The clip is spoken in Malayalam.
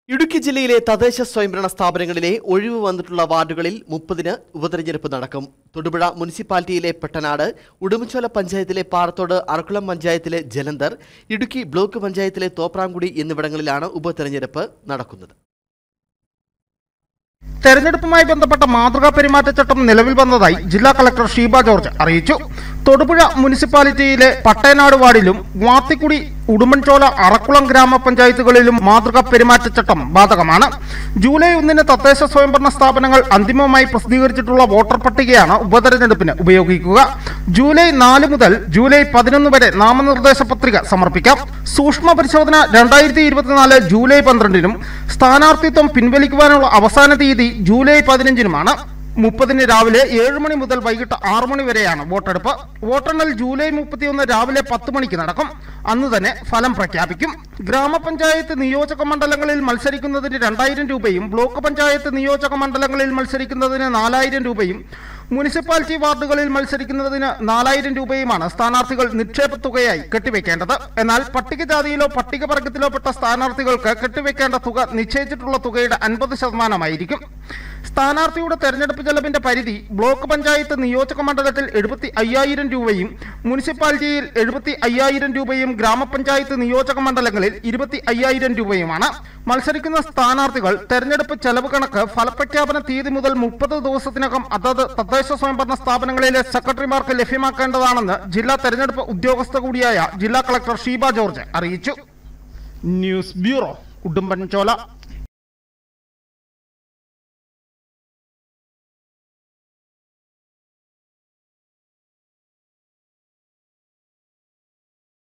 ഇടുക്കി ജില്ലയിലെ തദ്ദേശ സ്വയംഭരണ സ്ഥാപനങ്ങളിലെ ഒഴിവ് വന്നിട്ടുള്ള വാർഡുകളിൽ 30-ന് ഉപതെരഞ്ഞെടുപ്പ് നടക്കും. തൊടുപുഴ മുനിസിപ്പാലിറ്റിയിലെ പെട്ടനാട്, ഉടുമ്പൻചോല പഞ്ചായത്തിലെ പാറത്തോട്, അറക്കുളം പഞ്ചായത്തിലെ ജലന്ധർ, ഇടുക്കി ബ്ലോക്ക് പഞ്ചായത്തിലെ തോപ്രാംകുടി എന്നിവിടങ്ങളിലാണ് ഉപതെരഞ്ഞെടുപ്പ് നടക്കുന്നത്. തെരഞ്ഞെടുപ്പുമായി ബന്ധപ്പെട്ട മാതൃകാ പെരുമാറ്റച്ചട്ടം നിലവിൽ വന്നതായി ജില്ലാ കളക്ടർ ഷീബ ജോർജ് അറിയിച്ചു. തൊടുപുഴ മുനിസിപ്പാലിറ്റിയിലെ പട്ടേനാട് വാർഡിലും വാത്തിക്കുടി, ഉടുമ്പൻചോല, അറക്കുളം ഗ്രാമപഞ്ചായത്തുകളിലും മാതൃകാ പെരുമാറ്റച്ചട്ടം ബാധകമാണ്. ജൂലൈ 1-ന് തദ്ദേശ സ്വയംഭരണ സ്ഥാപനങ്ങൾ അന്തിമമായി പ്രസിദ്ധീകരിച്ചിട്ടുള്ള വോട്ടർ പട്ടികയാണ് ഉപതെരഞ്ഞെടുപ്പിന് ഉപയോഗിക്കുക. ജൂലൈ 4 മുതൽ ജൂലൈ 11 വരെ നാമനിർദ്ദേശ പത്രിക സമർപ്പിക്കാം. സൂക്ഷ്മ പരിശോധന 2024 ജൂലൈ 12-നും സ്ഥാനാർത്ഥിത്വം പിൻവലിക്കുവാനുള്ള അവസാന തീയതി ജൂലൈ 15-നുമാണ്. 30-ന് രാവിലെ 7 മണി മുതൽ വൈകിട്ട് 6 മണി വരെയാണ് വോട്ടെടുപ്പ്. വോട്ടെണ്ണൽ ജൂലൈ 31 രാവിലെ 10 മണിക്ക് നടക്കും. അന്ന് തന്നെ ഫലം പ്രഖ്യാപിക്കും. ഗ്രാമപഞ്ചായത്ത് നിയോജക മണ്ഡലങ്ങളിൽ മത്സരിക്കുന്നതിന് 2000 രൂപയും ബ്ലോക്ക് പഞ്ചായത്ത് നിയോജക മണ്ഡലങ്ങളിൽ മത്സരിക്കുന്നതിന് 4000 രൂപയും മുനിസിപ്പാലിറ്റി വാർഡുകളിൽ മത്സരിക്കുന്നതിന് 4000 രൂപയുമാണ് സ്ഥാനാർത്ഥികൾ നിക്ഷേപ തുകയായി കെട്ടിവെക്കേണ്ടത്. എന്നാൽ പട്ടികജാതിയിലോ പട്ടികവർഗത്തിലോ പെട്ട സ്ഥാനാർത്ഥികൾക്ക് കെട്ടിവെക്കേണ്ട തുക നിശ്ചയിച്ചിട്ടുള്ള തുകയുടെ 50% സ്ഥാനാർത്ഥിയുടെ തെരഞ്ഞെടുപ്പ് ചെലവിന്റെ പരിധി ബ്ലോക്ക് പഞ്ചായത്ത് നിയോജക മണ്ഡലത്തിൽ 75,000 രൂപയും മുനിസിപ്പാലിറ്റിയിൽ 75,000 രൂപയും ഗ്രാമപഞ്ചായത്ത് നിയോജക മണ്ഡലങ്ങളിൽ 25,000 രൂപയുമാണ്. മത്സരിക്കുന്ന സ്ഥാനാർത്ഥികൾ തെരഞ്ഞെടുപ്പ് ചെലവ് കണക്ക് ഫലപ്രഖ്യാപന തീയതി മുതൽ 30 ദിവസത്തിനകം അതത് തദ്ദേശ സ്വയംഭരണ സ്ഥാപനങ്ങളിലെ സെക്രട്ടറിമാർക്ക് ലഭ്യമാക്കേണ്ടതാണെന്ന് ജില്ലാ തെരഞ്ഞെടുപ്പ് ഉദ്യോഗസ്ഥ കൂടിയായ ജില്ലാ കളക്ടർ ഷീബ ജോർജ് അറിയിച്ചു. News bureau, Udumbanchola.